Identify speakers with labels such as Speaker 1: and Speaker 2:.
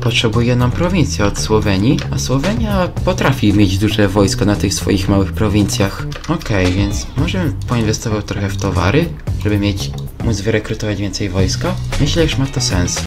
Speaker 1: potrzebuje jedną prowincję od Słowenii, a Słowenia potrafi mieć duże wojsko na tych swoich małych prowincjach. Okej, więc może bym poinwestował trochę w towary, żeby móc wyrekrutować więcej wojska. Myślę, że ma to sens.